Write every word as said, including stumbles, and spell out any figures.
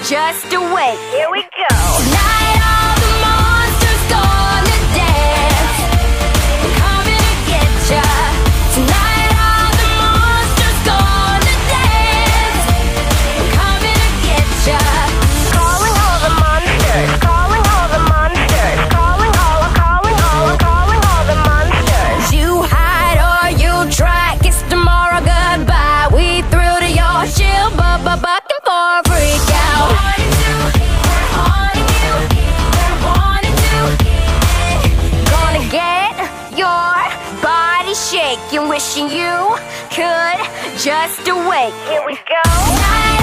just awake. Here we go. Tonight all the monsters gonna dance. We're coming to get ya. Tonight all the monsters gonna dance. We're coming to get ya. Calling all the monsters. Calling all the monsters. Calling all, calling all, calling all the monsters. You hide or you try. Kiss tomorrow goodbye. We threw to your shield, but but bucking for a freak out. Shaking, wishing you could just awake. Here we go. Night